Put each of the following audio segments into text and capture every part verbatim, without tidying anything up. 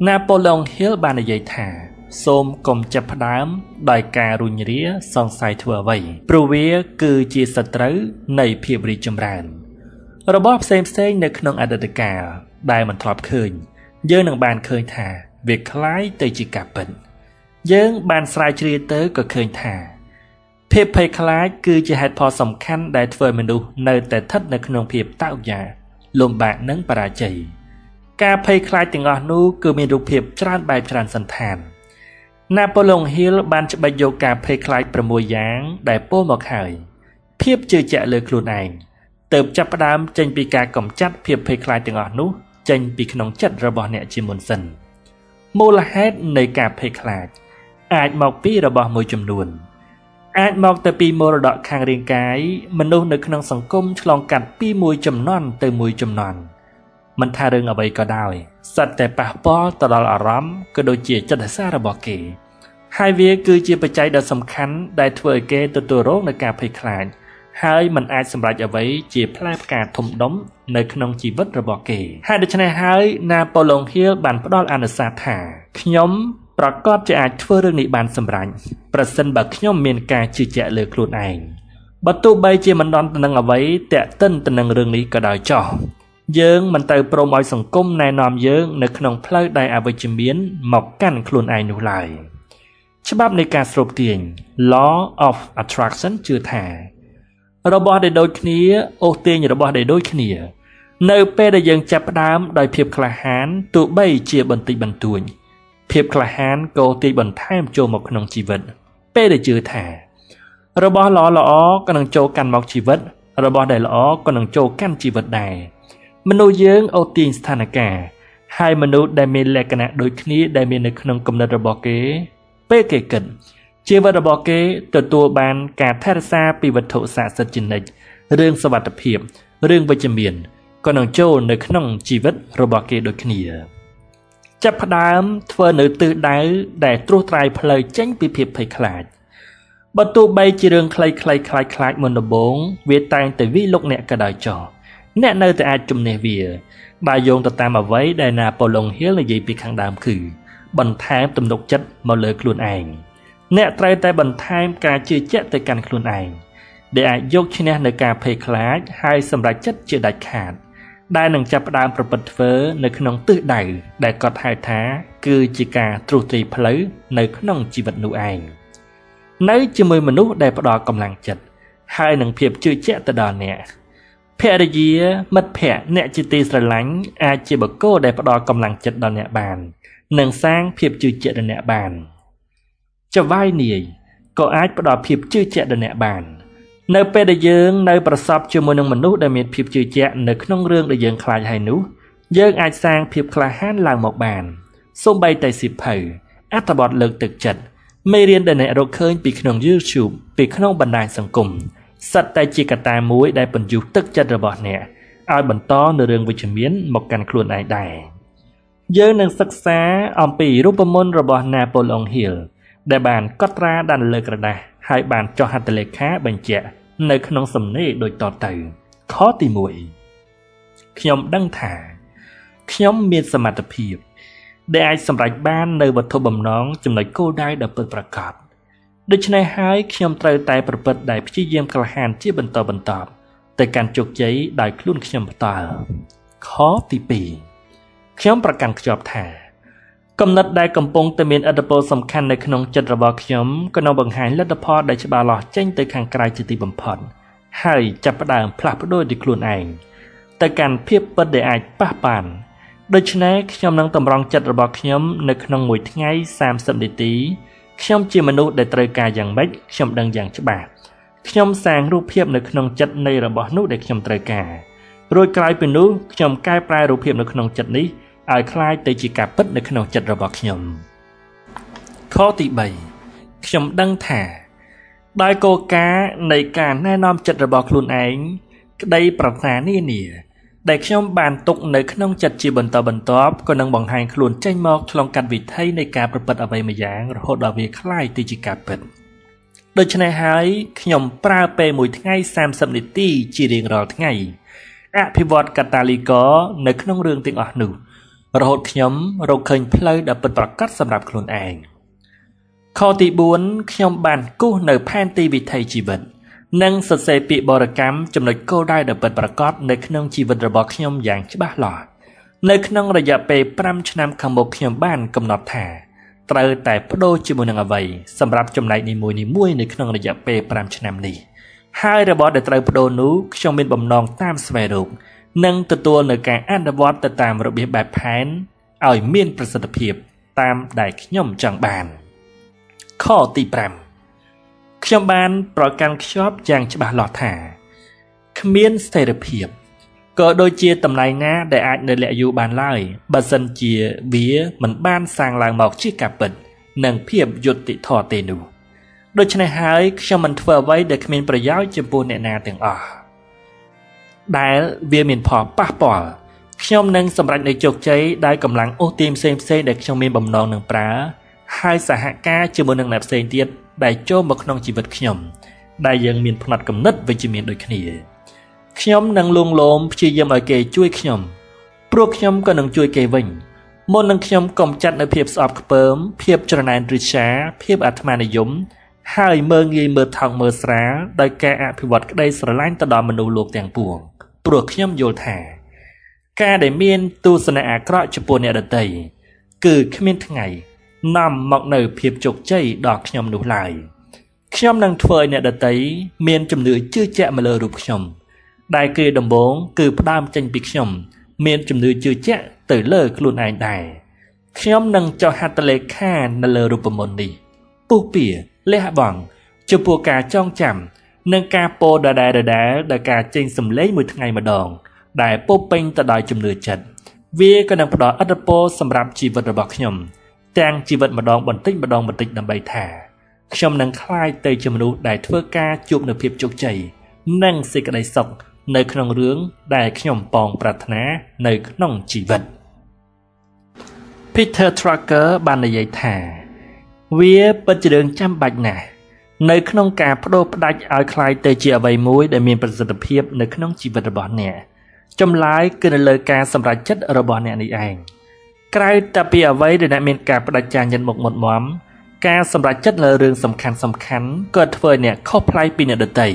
Napoleon Hill បាននិយាយថាសូមកុំចាប់ផ្ដើមដោយការរុញរាសង្ស័យធ្វើអ្វីព្រោះវាគឺជាសត្រូវនៃភាពរីកចម្រើនរបស់ផ្សេងផ្សេងនៅក្នុងអតីតកាលដែលមិនធ្លាប់ឃើញយើងនឹងបានឃើញថាវាคล้ายទៅជាការពិតយើងបានស្រាវជ្រាវទៅក៏ឃើញថាភាពភ័យខ្លាចគឺជាហេតុផលសំខាន់ដែលធ្វើឲ្យមនុស្សនៅតែស្ថិតនៅក្នុងភាពតោកយ៉ាលំបាកនិងបរាជ័យការភ័យខ្លាចទាំងអស់នោះគឺមានរូបភាពច្រើនបែបច្រើនសន្តាន Napoleon Hill បានច្បិចយកការភ័យខ្លាច6យ៉ាងដែលពោលមកហើយភាពជឿជាក់លើខ្លួនឯងទើបចាប់ផ្ដើមចេញពីការកំចាត់ភាពភ័យខ្លាចទាំងអស់នោះចេញពីក្នុងចិត្តរបស់អ្នកជាមុនសិនមូលហេតុនៃការភ័យខ្លាចអាចមកពីរបស់មួយចំនួនអាចមកទៅពីមរតកខាងរាងកាយមនុស្សនៅក្នុងសង្គមឆ្លងកាត់ពីមួយចំនួនទៅមួយចំនួនមិនថារឿងអ្វីក៏ដោយសិតតែប៉ះពាល់ទៅដល់អារម្មណ៍ក៏ដូចជាចិត្តសាស្ត្ររបស់គេហើយវាគឺជាបច្ច័យដ៏សំខាន់ដែលធ្វើឲ្យគេទទួលរងនឹងការភ័យខ្លាចហើយមិនអាចសម្រេចអ្វីជាផ្លែផ្កាធំដុំនៅក្នុងជីវិតរបស់គេហើយដូច្នេះហើយ Napoleon Hill បានផ្ដល់អនុសាសន៍ថាខ្ញុំប្រកាសជាអាចធ្វើរឿងនេះបានសម្រេចប្រសិនបើខ្ញុំមានការជឿជាក់លើខ្លួនឯងបើទោះបីជាមិនដល់ទៅនឹងអ្វីតាក់ទិនទៅនឹងរឿងនេះក៏ដោយចោះយើងមិនទៅព្រមឲ្យសង្គមណែនាំយើងនៅក្នុងផ្លូវដែលអវិជ្ជមានមកកាន់ខ្លួនឯងនោះឡើយច្បាប់នៃការស្រូបទាញ Law of Attraction ជឿថារបស់ដែលដូចគ្នាអូសទាញរបស់ដែលដូចគ្នានៅពេលដែលយើងចាប់ផ្ដើមដោយភាពក្លាហានទោះបីជាបន្តិចបន្តួចភាពក្លាហានក៏ទាញបន្ថែមចូលមកក្នុងជីវិតពេលដែលជឿថារបស់ល្អល្អក៏នឹងចូលកាន់មកជីវិតរបស់ដែលល្អក៏នឹងចូលកាន់ជីវិតដែរមនុស្សយើងអូសទាញស្ថានភាពហើយមនុស្សដែលមានលក្ខណៈដូចគ្នាដែលមាននៅក្នុងគំនិតរបស់គេពេលគេគិតជីវិតរបស់គេទទួលបានការថែរក្សាពីវត្ថុស័ក្តិសិទ្ធិជានិច្ចរឿងសុវត្ថិភាពរឿងវិជ្ជមានក៏នឹងចូលនៅក្នុងជីវិតរបស់គេដូចគ្នាចាប់ផ្ដើមធ្វើនៅទិសដៅដែលត្រួសត្រាយផ្លូវចេញពីភាពភ័យខ្លាចបើទោះបីជារឿងខ្លីៗខ្លាចខ្លាចមុនដំបូងវាតែងតែវិលុកអ្នកក៏ដោយចោះអ្នកនៅតែអាចជំនះវាបើយោងទៅតាមអ្វីដែល Napoleon Hill និយាយពីខាងដើមគឺបន្ថែមទំនុកចិត្តមកលើខ្លួនឯងអ្នកត្រូវតែបន្ថែមការជឿជាក់ទៅកាន់ខ្លួនឯងដែលអាចយកឈ្នះនៅការភ័យខ្លាចហើយសម្រេចចិត្តជាដាច់ខាតដែលនឹងចាប់ផ្ដើមប្រព្រឹត្តធ្វើនៅក្នុងទិសដៅដែលគាត់ហៅថាគឺជាការត្រួសត្រាយផ្លូវនៅក្នុងជីវិតនោះឯងនៅជាមួយមនុស្សដែលផ្ដល់កម្លាំងចិត្តហើយនឹងភាពជឿជាក់ទៅដល់អ្នកភរិយាមិត្តភ័ក្តិអ្នកជាទីស្រឡាញ់អាចជាបុគ្គលដែលផ្ដល់កម្លាំងចិត្តដល់អ្នកបាននិងសាងភាពជឿជាក់ដល់អ្នកបានចវាយនាយក៏អាចផ្ដល់ភាពជឿជាក់ដល់អ្នកបាននៅពេលដែលយើងនៅប្រសពជាមួយនឹងមនុស្សដែលមានភាពជឿជាក់នៅក្នុងរឿងដែលយើងខ្លាចហើយនោះយើងអាចសាងភាពក្លាហានឡើងមកបានសូម្បីតែសៀវភៅអត្ថបទលើកទឹកចិត្តមេរៀនដែលអ្នករកឃើញពីក្នុង YouTube ពីក្នុងបណ្ដាញសង្គមសិតតែជាកត្តាមួយដែលបញ្យុះទឹកចិត្តរបស់អ្នកឲ្យបន្តនៅរឿងវិជ្ជមានមកកាន់ខ្លួនឯងដែរយើងនឹងសិក្សាអំពីរូបមន្តរបស់ Napoleon Hill ដែលបានកត់ត្រាដាក់លើក្រដាសហើយបានចុះហត្ថលេខាបញ្ជាក់នៅក្នុងសំណេរដូចតទៅខទីមួយខ្ញុំដឹងថាខ្ញុំមានសមត្ថភាពដែលអាចសម្រេចបាននៅវត្ថុបំណងចំណុចគោលដៅដ៏ពិតប្រាកដដូច្នេះហើយខ្ញុំត្រូវតែប្រព្រឹត្តដោយព្យាយាមក្លាហានជាបន្តបន្ទាប់ទៅកាន់ជោគជ័យដោយខ្លួនខ្ញុំផ្ទាល់ខទីពីរខ្ញុំប្រកាន់ខ្ជាប់ថាគំនិតដែលកំពុងតែមានឥទ្ធិពលសំខាន់នៅក្នុងចិត្តរបស់ខ្ញុំក៏នឹងបង្ហាញលទ្ធផលដែលច្បាស់លាស់ចេញទៅខាងក្រៅជាទីបំផុតហើយចាប់ផ្ដើមផ្លាស់ប្ដូរទីខ្លួនឯងទៅកាន់ភាពពិតដែលអាចប៉ះប៉ានដូច្នេះខ្ញុំនឹងតម្រង់ចិត្តរបស់ខ្ញុំនៅក្នុងមួយថ្ងៃសាមសិបនាទីខ្ញុំជាមនុស្សដែលត្រូវការយ៉ាងម៉េចខ្ញុំដឹងយ៉ាងច្បាស់ខ្ញុំសាងរូបភាពនៅក្នុងចិត្តនៃរបស់នោះដែលខ្ញុំត្រូវការរួចក្រោយពីនោះខ្ញុំកែប្រែរូបភាពនៅក្នុងចិត្តនេះឲ្យคล้ายទៅជាការពិតនៅក្នុងចិត្តរបស់ខ្ញុំខទីបីខ្ញុំដឹងថាដោយគោលការណ៍នៃការណែនាំចិត្តរបស់ខ្លួនឯងក្តីប្រាថ្នានានាដែលខ្ញុំបានទុកនៅក្នុងចិត្តជាបន្តបន្ទាប់ក៏នឹងបង្ហាញខ្លួនចេញមកឆ្លងកាត់វិថីនៃការប្រព្រឹត្តអ្វីមួយយ៉ាងរហូតដល់វាคล้ายទៅជាការពិតដូច្នេះហើយខ្ញុំប្រើពេលមួយថ្ងៃសាមសិបនាទីជារៀងរាល់ថ្ងៃអភិវឌ្ឍកាតាលីករនៅក្នុងរឿងទាំងអស់នោះរហូតខ្ញុំរកឃើញផ្លូវដែលពិតប្រាកដសម្រាប់ខ្លួនឯងខទីបួនខ្ញុំបានគូសនៅផែនទីវិថីជីវិតនិងសរសេរពាក្យបរិកម្មចំណុចគោលដៅដែលពិតប្រាកដនៅក្នុងជីវិតរបស់ខ្ញុំយ៉ាងច្បាស់លាស់នៅក្នុងរយៈពេល5ឆ្នាំខាងមុខខ្ញុំបានកំណត់ថាត្រូវតែបដូរជាមួយនឹងអ្វីសម្រាប់ចំណែកនីមួយៗនៅក្នុងរយៈពេល5ឆ្នាំនេះហើយរបស់ដែលត្រូវបដូរនោះខ្ញុំមានបំណងតាមស្វែងរកនិងទទួលនៅការអនុវត្តទៅតាមរបៀបបែបផែនឲ្យមានប្រសិទ្ធភាពតាមដែលខ្ញុំចង់បានខទី5ខ្ញុំបានប្រកាន់ខ្ជាប់យ៉ាងច្បាស់លាស់ថាគ្មានស្ថិរភាពក៏ដូចជាតម្លៃណាដែលអាចនៅលាក់យូរបានឡើយបើសិនជាវាមិនបានសាងឡើងមកជាការពិតនិងភាពយុត្តិធម៌ទេនោះដូច្នេះហើយខ្ញុំមិនធ្វើអ្វីដែលគ្មានប្រយោជន៍ចំពោះអ្នកណាទាំងអស់ដែលវាមានផលប៉ះពាល់ខ្ញុំនឹងសម្រេចនូវជោគជ័យដោយកម្លាំងអូសទាញផ្សេងផ្សេងដែលខ្ញុំមានបំណងនឹងប្រើហើយសហការជាមួយនឹងអ្នកផ្សេងទៀតដែលចូលមកក្នុងជីវិតខ្ញុំដែលយើងមានផ្នត់គំនិតវិជ្ជមានដូចគ្នាខ្ញុំនឹងលួងលោមព្យាយាមឲ្យគេជួយខ្ញុំព្រោះខ្ញុំក៏នឹងជួយគេវិញមុននឹងខ្ញុំកុំចាត់នៅភាពស្អប់ខ្ពើមភាពច្រណែនឫឆាភាពអាត្មានិយមហើយមើងងាយមើលថោកមើលស្រាលដោយការអភិវឌ្ឍក្តីស្រឡាញ់ទៅដល់មនុស្សលោកទាំងពួងព្រោះខ្ញុំយល់ថាការដែលមានទស្សនៈអាក្រក់ចំពោះអ្នកដទៃគឺគ្មានថ្ងៃនាំមកនៅភាពជោគជ័យដល់ខ្ញុំនោះឡើយខ្ញុំនឹងធ្វើឲ្យអ្នកដទៃមានជំនឿជឿជាក់មកលើរូបខ្ញុំដែលគឺដំបូងគឺផ្ដើមចេញពីខ្ញុំមានជំនឿជឿជាក់ទៅលើខ្លួនឯងដែរខ្ញុំនឹងចុះហត្ថលេខានៅលើរូបមន្តនេះពុះពៀលះបង់ចំពោះការចងចាំនិងការពោលដដែលៗដោយការចេញសម្លេងមួយថ្ងៃម្ដងដែលពោពេញទៅដោយជំនឿចិត្តវាក៏នឹងផ្ដល់ឥទ្ធិពលសម្រាប់ជីវិតរបស់ខ្ញុំទាំងជីវិតម្ដងបន្តិចម្ដងបន្តិចដើម្បីថាខ្ញុំនឹងក្លាយទៅជាមនុស្សដែលធ្វើការជួបនូវភាពជោគជ័យនិងសេចក្តីសុខនៅក្នុងរឿងដែលខ្ញុំប៉ងប្រាថ្នានៅក្នុងជីវិត Peter Drucker បាននិយាយថាវាពិតជារឿងចាំបាច់ណាស់នៅក្នុងការបដូរផ្ដាច់ឲ្យคล้ายទៅជាអ្វីមួយដែលមានប្រសិទ្ធភាពនៅក្នុងជីវិតរបស់អ្នកចម្លើយគឺនៅលើការសម្រេចចិត្តរបស់អ្នកនេះឯងក្រៅតែពីអ្វីដែលអ្នកមានការបដិញ្ញាចិត្តមុខមុតមមការសម្រេចចិត្តលើរឿងសំខាន់សំខាន់ក៏ធ្វើឲ្យអ្នកខុសប្លែកពីអ្នកដទៃ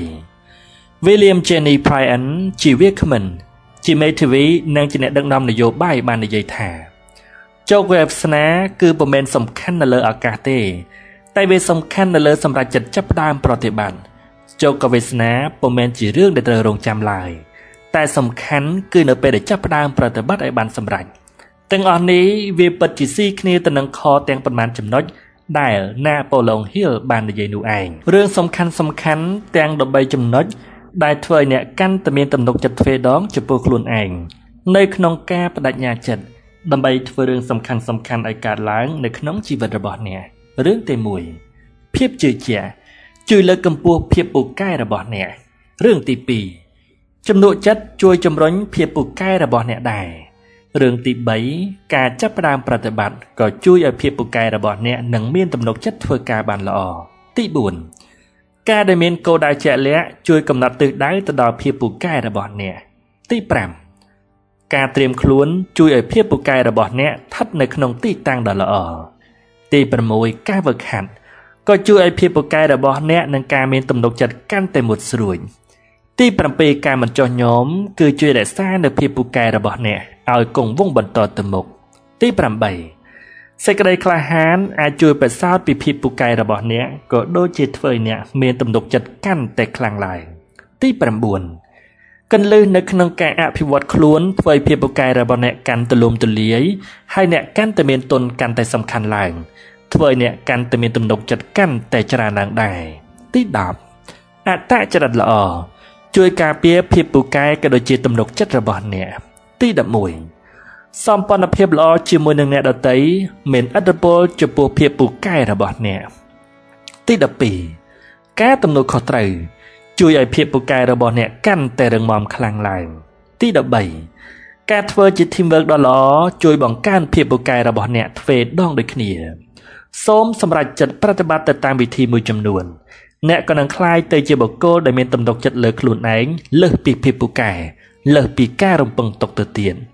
William Jenney Bryan ជាវាគ្មិនជាមេធាវីនិងជាអ្នកដឹកនាំនយោបាយបាននិយាយថាជោគវាសនាគឺពុំមែនសំខាន់នៅលើឱកាសទេតែវាសំខាន់នៅលើសម្រេចចិត្តចាប់ផ្ដើមប្រតិបត្តិជោគវាសនាពុំមែនជារឿងដែលត្រូវរងចាំឡើយតែសំខាន់គឺនៅពេលដែលចាប់ផ្ដើមប្រតិបត្តិឲ្យបានសម្រេចទាំងអស់នេះវាពិតជាស៊ីគ្នាទៅនឹងខទាំងប៉ុន្មានចំណុចដែលណាប៉ូឡុងហ៊ីលបាននិយាយនោះឯងរឿងសំខាន់សំខាន់ទាំង13ចំណុចដែលធ្វើឲ្យអ្នកកាន់តែមានទំនុកចិត្តទ្វេដងចំពោះខ្លួនឯងនៅក្នុងការបដិញ្ញាចិត្តដើម្បីធ្វើរឿងសំខាន់សំខាន់ឲ្យកើតឡើងនៅក្នុងជីវិតរបស់អ្នករឿងទីមួយភាពជឿជាក់ជួយលើកកម្ពស់ភាពពូកែរបស់អ្នករឿងទីពីរជំនួសចិត្តជួយជំរុញភាពពូកែរបស់អ្នកដែររឿងទីបីការចាប់ផ្ដើមប្រតិបត្តិក៏ជួយឲ្យភាពពូកែរបស់អ្នកនឹងមានទំនុកចិត្តធ្វើការបានល្អទីបួនការដែលមានគោលដៅជាក់លាក់ជួយកំណត់ទិសដៅទៅដល់ភាពពូកែរបស់អ្នកទីប្រាំការត្រៀមខ្លួនជួយឲ្យភាពពូកែរបស់អ្នកស្ថិតនៅក្នុងទីតាំងដ៏ល្អទីប្រាំមួយការវឹកហាត់ក៏ជួយឲ្យភាពពូកែរបស់អ្នកនឹងការមានទំនុកចិត្តកាន់តែមុតស្រួយទីប្រាំពីរការមិនចោះញោមគឺជួយរក្សានូវភាពពូកែរបស់អ្នកឲ្យគង់វង្សបន្តទៅមុខទីប្រាំបីសេចក្តីក្លាហានអាចជួយបន្សោតពីភាពពូកែរបស់អ្នកក៏ដូចជាធ្វើឲ្យអ្នកមានទំនុកចិត្តកាន់តែខ្លាំងឡើងទីប្រាំបួនគន្លឹះនៅក្នុងការអភិវឌ្ឍខ្លួនធ្វើឲ្យភាពពូកែរបស់អ្នកកាន់ទូលំទូលាយហើយអ្នកកាន់តែមានទុនកាន់តែសំខាន់ឡើងធ្វើឲ្យអ្នកកាន់តែមានទំនុកចិត្តកាន់តែច្រើនឡើងដែរទីដប់អត្តចរិតល្អជួយការពារភាពពូកែក៏ដូចជាទំនុកចិត្តរបស់អ្នកទីដប់មួយសម្ព័ន្ធភាពល្អជាមួយនឹងអ្នកដទៃមានឥទ្ធិពលចំពោះភាពពូកែរបស់អ្នកទីដប់ពីរការទំនួលខុសត្រូវជួយឲ្យភាពពូកែរបស់អ្នកកាន់តែរឹងមាំខ្លាំងឡើងទីដប់បីការធ្វើជា teamwork ដ៏ល្អជួយបង្កើនភាពពូកែរបស់អ្នកទ្វេដងដូចគ្នាសូមសម្រេចចិត្តប្រតិបត្តិទៅតាមវិធីមួយចំនួនអ្នកក៏នឹងក្លាយទៅជាបុគ្គលដែលមានទំនុកចិត្តលើខ្លួនឯងលើសពីភាពពូកែលើសពីការរំពឹងទុកទៅទៀត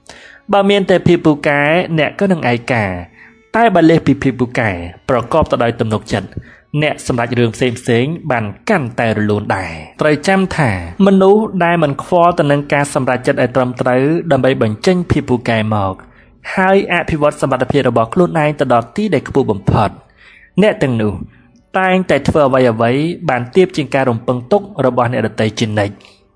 បើមានតែភាពពូកែអ្នកក៏នឹងឯកាតែបើលេសពីភាពពូកែប្រកបទៅដោយទំនុកចិត្តអ្នកសម្រាប់រឿងផ្សេងផ្សេងបានកាន់តែរលូនដែរត្រូវចាំថាមនុស្សដែលមិនខ្វល់ទៅនឹងការសម្រេចចិត្តឲ្យត្រឹមត្រូវដើម្បីបញ្ចេញភាពពូកែមកហើយអភិវឌ្ឍសមត្ថភាពរបស់ខ្លួនឯងទៅដល់ទីដែលខ្ពស់បំផុតអ្នកទាំងនោះតែងតែធ្វើអ្វីអ្វីបានទៀបជាងការរំពឹងទុករបស់អ្នកដទៃជានិច្ច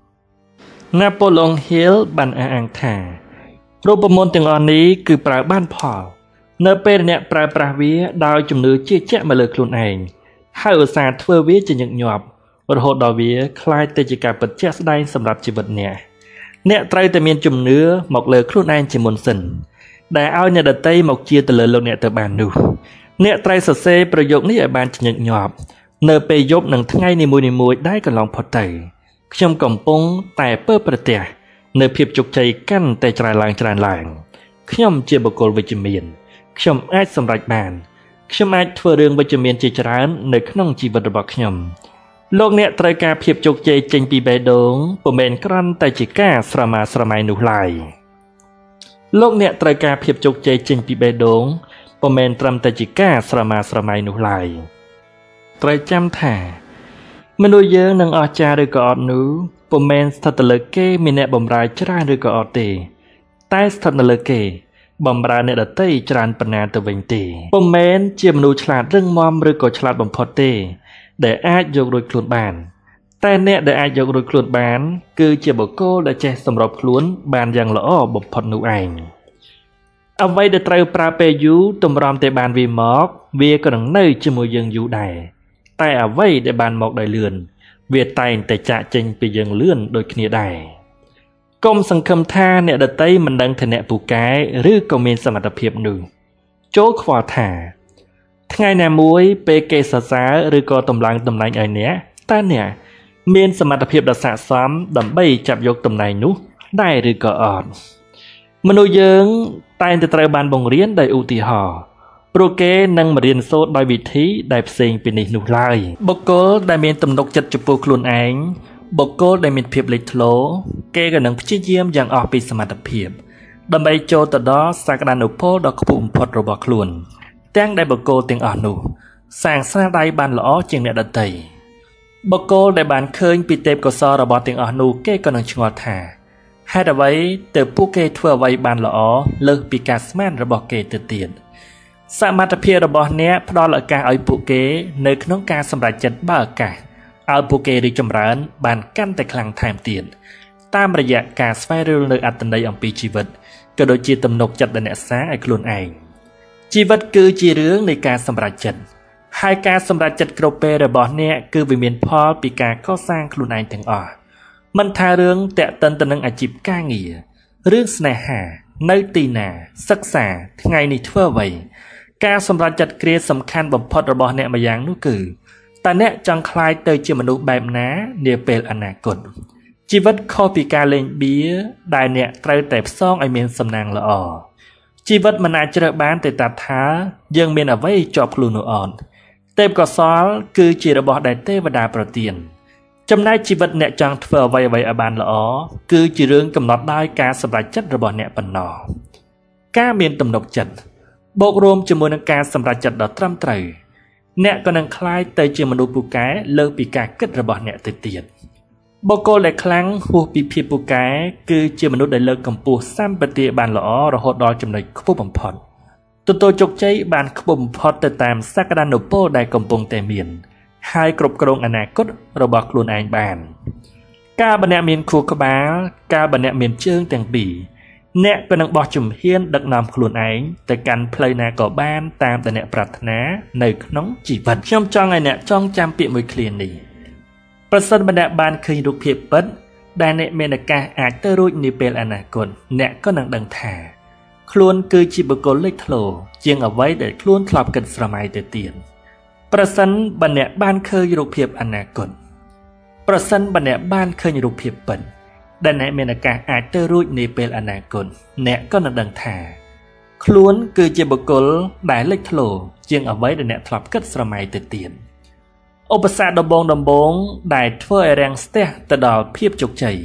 Napoleon Hill បានអះអាងថារូបមន្តទាំងអស់នេះគឺប្រើបានផលនៅពេលអ្នកប្រើប្រាស់វាដោយជំនឿជឿជាក់មកលើខ្លួនឯងហើយឧស្សាហ៍ធ្វើវាជាញឹកញាប់រហូតដល់វាคล้ายទៅជាការពិតជាក់ស្ដែងសម្រាប់ជីវិតអ្នកអ្នកត្រូវតែមានជំនឿមកលើខ្លួនឯងជាមុនសិនដែលឲ្យអ្នកដទៃមកជឿទៅលើលោកអ្នកទៅបាននោះអ្នកត្រូវសរសេរប្រយោគនេះឲ្យបានញឹកញាប់នៅពេលយប់និងថ្ងៃនីមួយៗដែលកន្លងផុតទៅខ្ញុំកំពុងតែពើប្រទះនៅភាពជោគជ័យកាន់តែច្រើនឡើងច្រើនឡើងខ្ញុំជាបុគ្គលវិជ្ជមានខ្ញុំអាចសម្រេចបានខ្ញុំអាចធ្វើរឿងវិជ្ជមានជាច្រើននៅក្នុងជីវិតរបស់ខ្ញុំលោកអ្នកត្រូវការភាពជោគជ័យចេញពីបេះដូងពុំមែនគ្រាន់តែជាការស្រមាស្រមៃនោះឡើយលោកអ្នកត្រូវការភាពជោគជ័យចេញពីបេះដូងពុំមែនត្រឹមតែជាការស្រមាស្រមៃនោះឡើយត្រូវចាំថាមនុស្សយើងនឹងអស្ចារ្យឬក៏អត់នោះពុំមែនស្ថិតទៅលើគេមានអ្នកបម្រើច្រើនឬក៏អត់ទេតែស្ថិតនៅលើគេបម្រើអ្នកដទៃច្រើនប៉ុណ្ណាទៅវិញទេពុំមែនជាមនុស្សឆ្លាតរឹងមាំឬក៏ឆ្លាតបំផុតទេដែលអាចយករួចខ្លួនបានតែអ្នកដែលអាចយករួចខ្លួនបានគឺជាបុគ្គលដែលចេះសម្របខ្លួនបានយ៉ាងល្អបំផុតនោះឯងអ្វីដែលត្រូវប្រើពេលយូរតម្រាំតែបានវាមកវាក៏នឹងនៅជាមួយយើងយូរដែរតែអ្វីដែលបានមកដោយលឿនវាតែងតែចាក់ចេញពីយើងលឿនដូចគ្នាដែរកុំសង្ឃឹមថាអ្នកដទៃមិនដឹងថាអ្នកពូកែឬក៏មានសមត្ថភាពនោះចូលខ្វល់ថាថ្ងៃណាមួយពេលគេសរសើរឬក៏តម្លើងតំណែងឲ្យអ្នកតើអ្នកមានសមត្ថភាពដ៏ស័ក្តិសមដើម្បីចាប់យកតំណែងនោះដែរឬក៏អត់មនុស្សយើងតែងតែត្រូវបានបង្រៀនដោយឧទាហរណ៍ព្រោះគេនឹងមិនរៀនសូត្រដោយវិធីដែលផ្សេងពីនេះនោះឡើយបុគ្គលដែលមានទំនុកចិត្តចំពោះខ្លួនឯងបុគ្គលដែលមានភាពលេចធ្លោគេក៏នឹងព្យាយាមយ៉ាងអស់ពីសមត្ថភាពដើម្បីចូលទៅដល់សក្តានុពលដ៏ខ្ពស់បំផុតរបស់ខ្លួនទាំងដែលបុគ្គលទាំងអស់នោះសាងស្នាដៃបានល្អជាងអ្នកដទៃបុគ្គលដែលបានឃើញពីទេពកោសល្យរបស់ទាំងអស់នោះគេក៏នឹងឆ្ងល់ថាហេតុអ្វីទើបពួកគេធ្វើអ្វីបានល្អលើសពីការស្មានរបស់គេទៅទៀតសមត្ថភាពរបស់អ្នកផ្ដល់ឱកាសឲ្យពួកគេនៅក្នុងការសម្រេចចិត្តបើឱកាសឲ្យពួកគេរីកចម្រើនបានកាន់តែខ្លាំងថែមទៀតតាមរយៈការស្វែងរកនូវអត្ថន័យអំពីជីវិតក៏ដូចជាទំនុកចិត្តដែលអ្នកសាងឲ្យខ្លួនឯងជីវិតគឺជារឿងនៃការសម្រេចចិត្តហើយការសម្រេចចិត្តគ្រប់ពេលរបស់អ្នកគឺវាមានផលពីការកសាងខ្លួនឯងទាំងអស់មិនថារឿងតាក់ទិនទៅនឹងអាជីពការងាររឿងស្នេហានៅទីណាសិក្សាថ្ងៃនេះធ្វើអ្វីការសម្រេចចិត្តគ្រាសំខាន់បំផុតរបស់អ្នកម្យ៉ាងនោះគឺតើអ្នកចង់ក្លាយទៅជាមនុស្សបែបណានាពេលអនាគតជីវិតខុសពីការលេងបៀដែលអ្នកត្រូវតែផ្សងឲ្យមានសំណាងល្អជីវិតមិនអាចជ្រើសបានតែតាថាយើងមានអ្វីជាប់ខ្លួននោះអត់ទេពកោសល្យគឺជារបស់ដែលទេវតាប្រទានចំណែកជីវិតអ្នកចង់ធ្វើអ្វីអ្វីឲ្យបានល្អគឺជារឿងកំណត់ដោយការសម្រេចចិត្តរបស់អ្នកប៉ុណ្ណោះការមានទំនុកចិត្តបូករួមជាមួយនឹងការសម្រេចចិត្តដ៏ត្រឹមត្រូវអ្នកក៏នឹងក្លាយទៅជាមនុស្សពូកែលើសពីការគិតរបស់អ្នកទៅទៀតបុគ្គលដែលខ្លាំងហួសពីភាពពូកែគឺជាមនុស្សដែលលើកកម្ពស់សម្បត្តិបានល្អរហូតដល់ចំណុចខ្ពស់បំផុតទទួលជោគជ័យបានខ្ពស់បំផុតទៅតាមសក្តានុពលដែលកំពុងតែមានហើយគ្រប់គ្រងអនាគតរបស់ខ្លួនឯងបានកាលបើអ្នកមានខួរក្បាលកាលបើអ្នកមានជើងទាំងពីរអ្នកក៏នឹងបោះជំហានដឹកនាំខ្លួនឯងទៅកាន់ផ្លូវណាក៏បានតាមដែលអ្នកប្រាថ្នានៅក្នុងជីវិតខ្ញុំចង់ឲ្យអ្នកចងចាំពាក្យមួយឃ្លានេះប្រសិនបើអ្នកបានឃើញរូបភាពពិតដែលអ្នកមានឱកាសអាចទៅរួចនាពេលអនាគតអ្នកក៏នឹងដឹងថាខ្លួនគឺជាបុគ្គលលេចធ្លោជាងអ្វីដែលខ្លួនធ្លាប់គិតស្រមៃទៅទៀតប្រសិនបើអ្នកបានឃើញរូបភាពអនាគតប្រសិនបើអ្នកបានឃើញរូបភាពពិតដែលអ្នកមានឱកាសអាចទៅរួចនាពេលអនាគតអ្នកក៏នឹងដឹងថាខ្លួនគឺជាបុគ្គលដែលលេចធ្លោជាងអ្វីដែលអ្នកធ្លាប់គិតស្រមៃទៅទៀតឧបសគ្គដំបូងដំបូងដែលធ្វើឲ្យរាំងស្ទះទៅដល់ភាពជោគជ័យ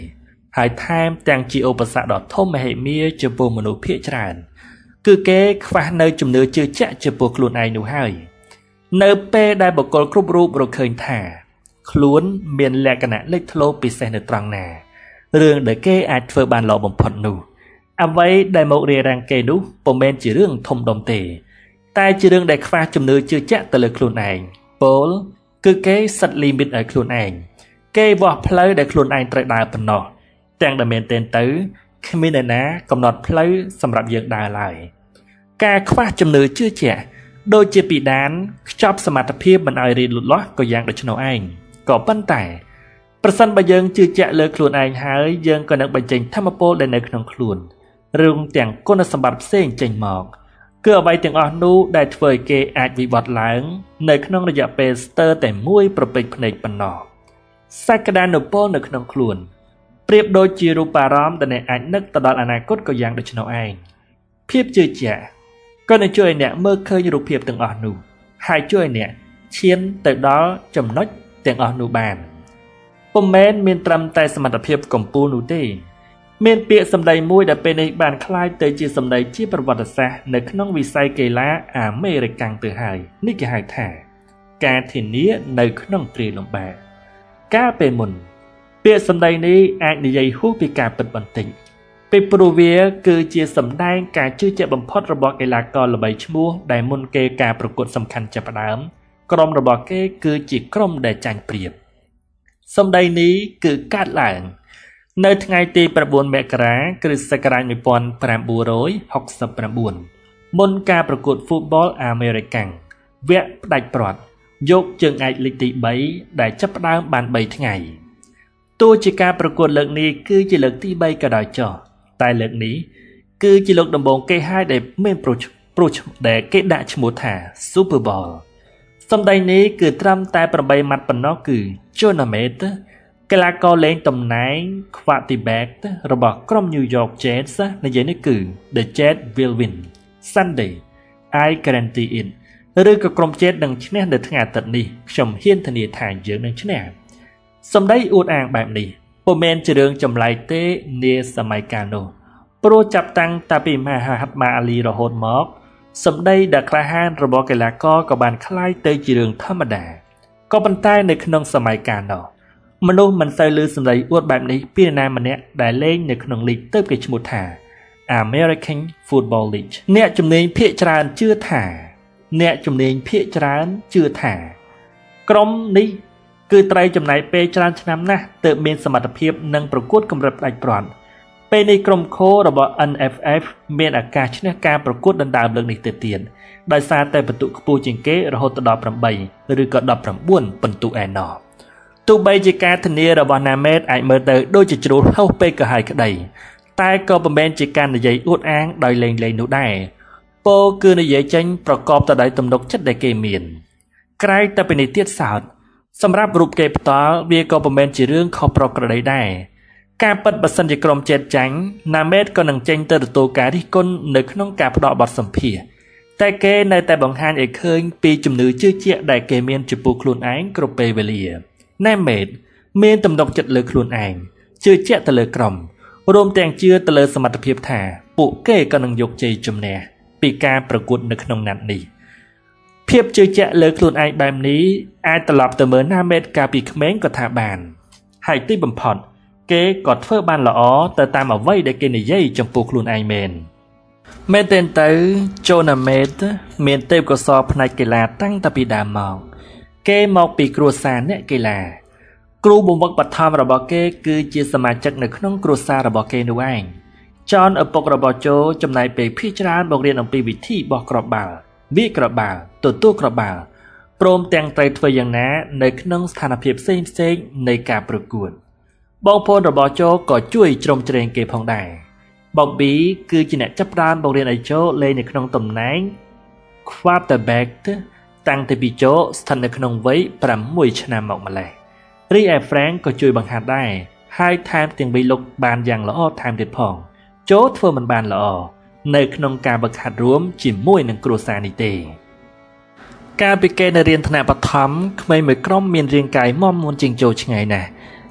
ហើយថែមទាំងជាឧបសគ្គដ៏ធំមហិមាចំពោះមនុស្សភាគច្រើនគឺគេខ្វះនៅជំនឿជឿជាក់ចំពោះខ្លួនឯងនោះហើយនៅពេលដែលបុគ្គលគ្រប់រូបរកឃើញថាខ្លួនមានលក្ខណៈលេចធ្លោពិសេសនៅត្រង់ណារឿងដែលគេអាចធ្វើបានល្អបំផុតនោះអ្វីដែលមករារាំងគេនោះពុំមែនជារឿងធំដុំទេតែជារឿងដែលខ្វះជំនឿជឿជាក់ទៅលើខ្លួនឯងពលគឺគេសិតលីមីតឲ្យខ្លួនឯងគេវាស់ផ្លូវដែលខ្លួនឯងត្រូវដើរប៉ុណ្ណោះទាំងដែលមែនទែនទៅគ្មានអ្នកណាកំណត់ផ្លូវសម្រាប់យើងដើរឡើយការខ្វះជំនឿជឿជាក់ដូចជាពីដានខ្ចប់សមត្ថភាពមិនឲ្យរីលូតលាស់ក៏យ៉ាងដូច្នោះឯងក៏ប៉ុន្តែប្រសិនបើយើងជឿជាក់លើខ្លួនឯងហើយយើងក៏នឹងបញ្ចេញធម៌ពលដែលនៅក្នុងខ្លួនរឿងទាំងគុណសម្បត្តិផ្សេងចេញមកគឺអ្វីទាំងអស់នោះដែលធ្វើឲ្យគេអាចវិវត្តឡើងនៅក្នុងរយៈពេលស្ទើរតែមួយប្រពេចភ្នែកប៉ុណ្ណោះសក្តានុពលនៅក្នុងខ្លួនប្រៀបដូចជារូបអារម្មណ៍ដែលអ្នកអាចនឹកទៅដល់អនាគតក៏យ៉ាងដូច្នោះឯងភាពជឿជាក់ក៏នឹងជួយឲ្យអ្នកមើលឃើញរូបភាពទាំងអស់នោះហើយជួយឲ្យអ្នកឈានទៅដល់ចំណុចទាំងអស់នោះបានពុំមែនមានត្រឹមតែសមត្ថភាពកម្ពូលនោះទេមានពាក្យសម្ដីមួយដែលពេលនេះបានคล้ายទៅជាសម្ដីជាប្រវត្តិសាស្ត្រនៅក្នុងវិស័យកីឡាអាមេរិកទៅហើយនេះគេហៅថាការធានានៅក្នុងទ្រាលំបាកកាលពេលមុនពាក្យសម្ដីនេះអាចនិយាយហួសពីការពិតបន្តិចពីព្រោះវាគឺជាសម្ដែងការជឿជាក់បំផុតរបស់កីឡាករល្បីឈ្មោះដែលមុនគេការប្រកួតសំខាន់ចាប់ផ្ដើមក្រុមរបស់គេគឺជាក្រុមដែលចាញ់ប្រៀបសម្ដីនេះគឺកើតឡើងនៅថ្ងៃទីប្រាំបួនមករាគ្រិស្តសករាជmột nghìn tám trăm sáu mươi chínមុនការប្រកួតហ្វូតបលអាមេរិកាំងវគ្គផ្ដាច់ព្រាត់យកជើងឯកលេខទីបីដែលចាប់ផ្ដើមបានបីថ្ងៃទោះជាការប្រកួតលើកនេះគឺជាលើកទីបីក៏ដោយចុះតែលើកនេះគឺជាលើកដំបូងគេហើយដែលមានប្រូប្រូដែលគេដាក់ឈ្មោះថា Super Bowl សម្ដីនេះគឺត្រឹមតែប្រាំបីម៉ាត់ប៉ុណ្ណោះគឺ Johnamate កីឡាករលេងតំណែង Quarterback របស់ក្រុម New York Jets និយាយនេះគឺ The Jets will win Sunday I guarantee it ឬក៏ក្រុម Jets នឹងឈ្នះនៅថ្ងៃអាទិត្យនេះខ្ញុំហ៊ានធានាថាយើងនឹងឈ្នះសម្ដីអួតអាងបែបនេះពុំមែនជារឿងចម្លែកទេនាសម័យកាលនោះព្រោះចាប់តាំងតាពីមហាហាត់ម៉ាអាលីរហូតមកសម្ដីដែលក្លាហានរបស់កីឡាករក៏បានคล้ายទៅជារឿងធម្មតាក៏ប៉ុន្តែនៅក្នុងសម័យកាលនោះមនុស្សមិនសូវឮសម្ដីអួតបែបនេះពីនរណាម្នាក់ដែលលេងនៅក្នុងលីកទើបគេឈ្មោះថា American Football League អ្នកជំនាញភាគច្រើនជឿថាអ្នកជំនាញភាគច្រើនជឿថាក្រុមនេះគឺត្រូវចំណាយពេលច្រើនឆ្នាំណាស់ទើបមានសមត្ថភាពនឹងប្រកួតកម្រិតផ្ដាច់ព្រាត់ពេលនេះក្រុមខូរបស់ N F F មានឱកាសឈ្នះការប្រកួតដណ្ដើមលើកនេះទៅទៀតដោយសារតែពិន្ទុខ្ពស់ជាងគេរហូតដល់ប្រាំបីឬក៏ដប់ប្រាំបួនពិន្ទុឯណោះទោះបីជាការធានារបស់ Namet អាចមើលទៅដូចជាជ្រុលហោសពេកក៏ហើយក្តីតែក៏មិនមែនជាការនិយាយអួតអាងដោយលេងលេងនោះដែរពោលគឺនិយាយចេញប្រកបទៅដោយទំនុកចិត្តដែលគេមានក្រៅតែពីនេះទៀតសោតសម្រាប់រូបគេផ្ទាល់វាក៏មិនមែនជារឿងខុសប្រក្រតីដែរការពិតបើសិនជាក្រុមជាតិចាញ់ Namet ក៏នឹងចេញទៅទទួលការរិះគន់នៅក្នុងការផ្ដល់បទសម្ភាសន៍តែគេនៅតែបង្ហាញឲ្យឃើញពីជំនឿជឿជាក់ដែលគេមានចំពោះខ្លួនឯងគ្រប់ពេលវេលា Namet មានទំនុកចិត្តលើខ្លួនឯងជឿជាក់ទៅលើក្រុមរួមទាំងជឿទៅលើសមត្ថភាពថាពួកគេក៏នឹងយកជ័យជំនះពីការប្រកួតនៅក្នុងណាត់នេះភាពជឿជាក់លើខ្លួនឯងបែបនេះអាចត្រឡប់ទៅមើល Namet កាលពីក្មេងក៏ថាបានហើយទីបំផុតគេក៏ធ្វើបានល្អទៅតាមអ្វីដែលគេនិយាយចំពោះខ្លួនឯងមែនមែនទែនទៅ Johnamate មានទេពកោសល្យផ្នែកកីឡាតាំងតែពីដើមមកគេមកពីគ្រួសារអ្នកកីឡាគ្រូបង្វឹកបឋមរបស់គេគឺជាសមាជិកនៅក្នុងគ្រួសាររបស់គេនោះឯង John ឪពុករបស់ Joe ចំណាយពេលភាគច្រើនមករៀនអំពីវិធីបោះគ្រាប់បាល់វាយគ្រាប់បាល់ទទួលគ្រាប់បាល់ព្រមទាំងត្រូវធ្វើយ៉ាងណានៅក្នុងស្ថានភាពផ្សេងផ្សេងនៃការប្រកួតបងប្អូនរបស់โจក៏ជួយជ្រោមជ្រែងគេផងដែរ Bobby គឺជាអ្នកចាប់ផ្ដើមបង្រៀនឲ្យโจលេងនៅក្នុងតំណែង Quarterback តាំងពីโจស្ថិតនៅក្នុងវ័យប្រាំមួយឆ្នាំមកម្ល៉េះរីឯ Frank ក៏ជួយបង្ហាត់ដែរហើយថែមទាំងវិលុកបានយ៉ាងល្អថែមទៀតផងโจធ្វើមិនបានល្អនៅក្នុងការបង្ហាត់រួមជាមួយនឹងគ្រួសារនេះទេកាលពីគេនៅរៀនថ្នាក់បឋមក្មេងមួយក្រុមមានរាងកាយមាំមួនជាងโจឆ្ងាយណាស់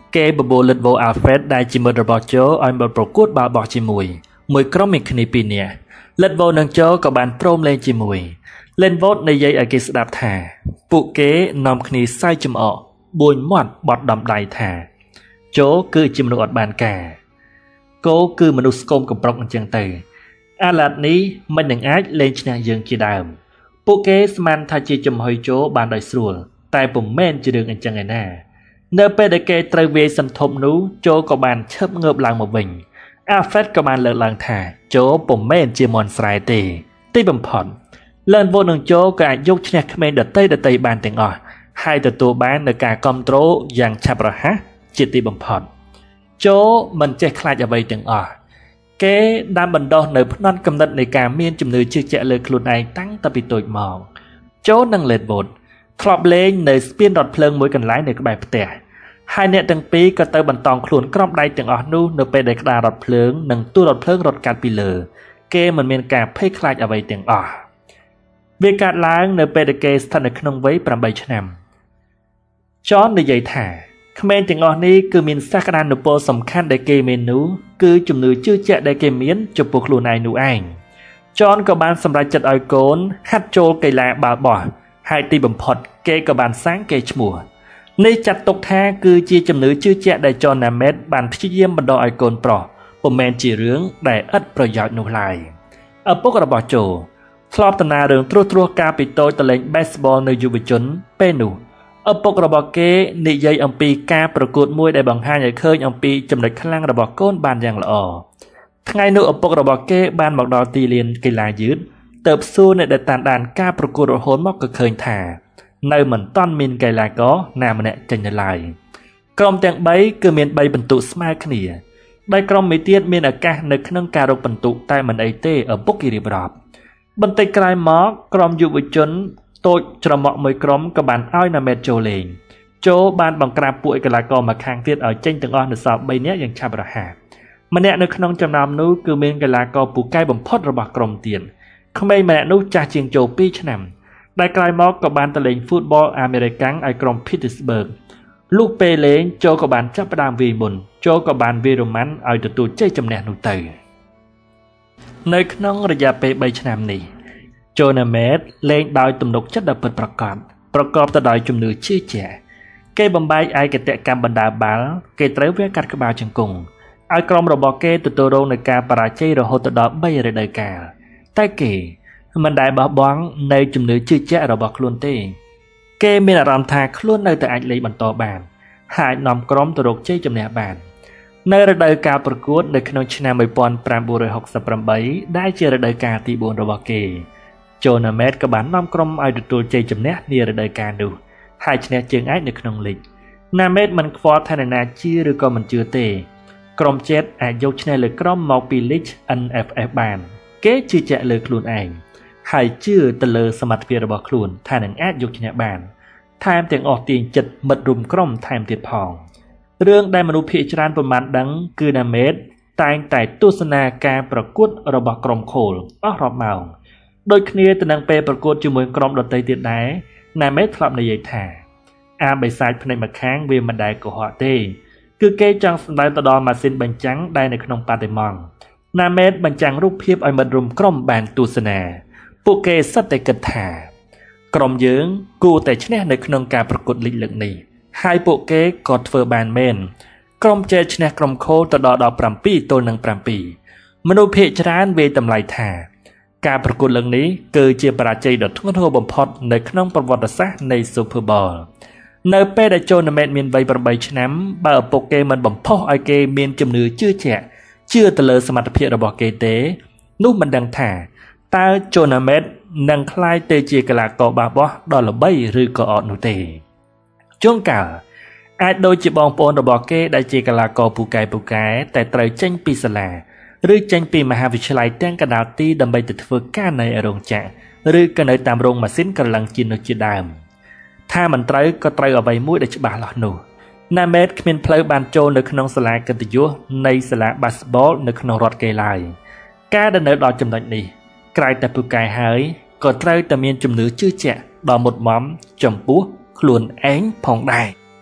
គេបបួលលិតវ៉ូ Alfred ដែលជាមិត្តរបស់โจឲ្យមកប្រកួតបាល់បោះជាមួយមួយក្រុមមានគ្នាពីរនាក់លិតវ៉ូនិងโจក៏បានព្រមលេងជាមួយលេនវ៉ូនិយាយឲ្យគេស្ដាប់ថាពួកគេនាំគ្នាសើចចំអកបួញមាត់បត់ដំដៃថាโจគឺជាមនុស្សអត់បានការគោគឺមនុស្សស្គមកំប្រុកអញ្ចឹងទៅអាឡាត់នេះមិននឹងអាចលេងឈ្នះយើងជាដើមពួកគេស្មានថាជាចំហុយโจបានដោយស្រួលតែពុំមែនជារឿងអញ្ចឹងឯណានៅពេលដែលគេត្រូវវាយសន្ធប់នោះโจក៏បានឈឹបងើបឡើងមកវិញអាហ្វ្រេតក៏បានលើកឡើងថាโจពុំមែនជាមន់ស្រែទេទីបំផុតលេនវ៉ូនិងโจក៏អាចយកឈ្នះក្មេងដតីដតីបានទាំងអស់ហើយទទួលបាននូវការគ្រប់គ្រងយ៉ាងឆាប់រហ័សជាទីបំផុតโจមិនចេះខ្លាចអ្វីទាំងអស់គេដាំបណ្ដោះនៅផ្នត់កំណត់នៃការមានជំនឿជឿជាក់លើខ្លួនឯងតាំងតពីតូចមកโจនិងលេនវ៉ូធ្លាប់លេងនៅស្ពានរថភ្លើងមួយកន្លែងនៅក្បែរផ្ទះហើយអ្នកទាំងពីរក៏ទៅបន្តខ្លួនក្រោមដៃទាំងអស់នោះនៅពេលដែលក្តាររថភ្លើងនិងទូរថភ្លើងរត់កាត់ពីលើគេមិនមានការភ័យខ្លាចអ្វីទាំងអស់វាកើតឡើងនៅពេលដែលគេស្ថិតនៅក្នុងវ័យប្រាំបីឆ្នាំចននិយាយថាក្មេងទាំងអស់នេះគឺមានសក្តានុពលសំខាន់ដែលគេមាននោះគឺជំនឿជឿជាក់ដែលគេមានចំពោះខ្លួនឯងនោះឯងចនក៏បានសម្រេចចិត្តឲ្យកូនហាត់ចូលកីឡាបាល់បោះហើយទីបំផុតគេក៏បានសាងកេរ្តិ៍ឈ្មោះនេះចាត់ទុកថាគឺជាជំនឿជឿជាក់ដែលចនណាមេតបានព្យាយាមបណ្ដុះឲ្យកូនប្រុសពុំមែនជារឿងដែលឥតប្រយោជន៍នោះឡើយឪពុករបស់โจធ្លាប់ដំណើររឿងត្រួសត្រាសកាលពីតូចទៅលេង baseball នៅយុវជនពេលនោះឪពុករបស់គេនិយាយអំពីការប្រកួតមួយដែលបង្ហាញឲ្យឃើញអំពីចំណុចខ្លាំងរបស់កូនបានយ៉ាងល្អថ្ងៃនោះឪពុករបស់គេបានមកដល់ទីលានកីឡាយឺតទៅសួរអ្នកដែលតាមដានការប្រកួតរហូតមកក៏ឃើញថានៅមិនទាន់មានកីឡាករណាម្នាក់ចេញនៅឡើយក្រុមទាំងបីគឺមានបីពិន្ទុស្មើគ្នាដោយក្រុមមួយទៀតមានឱកាសនៅក្នុងការរកពិន្ទុតែមិនអីទេឪពុកគេរៀបរាប់បន្តិចក្រោយមកក្រុមយុវជនតូចច្រមុះមួយក្រុមក៏បានឲ្យណាមេតចូលលេងโจបានបង្ក្រាបពួកកីឡាករមកខាងទៀតឲ្យចេញទាំងអស់នៅសល់បីនាក់យ៉ាងឆាប់រហ័សម្នាក់នៅក្នុងចំណោមនោះគឺមានកីឡាករពូកែបំផុតរបស់ក្រុមទៀតក្មេងម្នាក់នោះចាស់ជាងโจពីរឆ្នាំដែលក្រោយមកក៏បានទៅលេង football អាមេរិកាំងឲ្យក្រុម Pittsburgh លុះពេលលេងโจក៏បានចាប់ផ្ដើមវាយមុនโจក៏បានវាយរ៉ូម៉ាន់ឲ្យទទួលជ័យជំនះនោះទៅនៅក្នុងរយៈពេលបីឆ្នាំនេះโจណាមេតលេងដោយទំនុកចិត្តដ៏ពិតប្រាកដប្រកបទៅដោយជំនឿជឿជាក់គេបំបែកឯកតកម្មបណ្ដាបាល់គេត្រូវវាកាត់ក្បាលជង្គង់ឲ្យក្រុមរបស់គេទទួលរងនឹងការបរាជ័យរហូតដល់បីរដូវកាលតែគេមិនដែលបោះបង់នៅជំនឿជឿជាក់របស់ខ្លួនទេគេមានអារម្មណ៍ថាខ្លួននៅតែអាចលេងបន្តបានហើយនាំក្រុមទៅរកជ័យជំនះបាននៅរដូវកាលប្រកួតនៅក្នុងឆ្នាំmột nghìn tám trăm sáu mươi támដែលជារដូវកាលទីបួនរបស់គេโจណាមេតក៏បាននាំក្រុមឲ្យទទួលជ័យជំនះនារដូវកាលនោះហើយឈ្នះជើងឯកនៅក្នុងលីកណាមេតមិនខ្វល់ថានរណាជឿឬក៏មិនជឿទេក្រុមជេតអាចយកឈ្នះលើក្រុមមកពីលីក N F F បានគេជឿជាក់លើខ្លួនឯងហើយជឿទៅលើសមត្ថភាពរបស់ខ្លួនថានឹងអាចយកឈ្នះបានថែមទាំងអស់ទាញចិត្តមិត្តរួមក្រុមថែមទៀតផងរឿងដែលមនុស្សភាគច្រើនប្រមាណដឹងគឺណាមេតតែងតែទស្សនាការប្រកួតរបស់ក្រុមខូលអស់រាប់ម៉ោងដូចគ្នាទៅនឹងពេលប្រកួតជាមួយក្រុមដទៃទៀតដែរណាមេតធ្លាប់និយាយថាអាបិសាចភ្នែកម្ខាងវាមិនដែលកុហកទេគឺគេចង់សម្ដៅទៅដល់ម៉ាស៊ីនបញ្ចាំងដែលនៅក្នុងប៉ាតេម៉ង់ណាមេតបញ្ចាំងរូបភាពឲ្យមិត្តរួមក្រុមបានទស្សនាពួកគេសិតតែគិតថាក្រុមយើងគួរតែឈ្នះនៅក្នុងការប្រកួតលីកលើកនេះហើយពួកគេក៏ធ្វើបានមែនក្រុមជេតឈ្នះក្រុមខូលទៅដល់ប្រាំពីរទល់នឹងប្រាំពីរមនុស្សភាគច្រើនវាយតម្លៃថាការប្រកួតលើកនេះគឺជាបរាជ័យដ៏ធ្ងន់ធ្ងរបំផុតនៅក្នុងប្រវត្តិសាស្ត្រនៃ Super Bowl នៅពេលដែលโจណាមេតមានវ័យប្រាំបីឆ្នាំបើឪពុកគេមិនបំផុសឲ្យគេមានជំនឿជឿជាក់ជឿទៅលើសមត្ថភាពរបស់គេទេនោះមិនដឹងថាតើโจណាមេតនឹងក្លាយទៅជាកីឡាករបាល់បោះដ៏ល្បីឬក៏អត់នោះទេជួនកាលអាចដូចជាបងប្អូនរបស់គេដែលជាកីឡាករពូកែពូកែតែត្រូវចេញពីសាលាឬចេញពីមហាវិទ្យាល័យទាំងកណ្ដាលទីដើម្បីទៅធ្វើការនៅរោងចក្រឬក៏នៅតាមរោងម៉ាស៊ីនក្រឡឹងជានោះជាដើមថាមិនត្រូវក៏ត្រូវអ្វីមួយដែលច្បាស់លាស់នោះណាមេតគ្មានផ្លូវបានចូលនៅក្នុងសាលាកិត្តិយសនៃសាលា Baseball នៅក្នុងរដ្ឋគេឡើយការដែលនៅដល់ចំណុចនេះក្រៅតែពូកែហើយក៏ត្រូវតែមានជំនឿជឿជាក់ដ៏មុតមមចំពោះខ្លួនឯងផងដែរ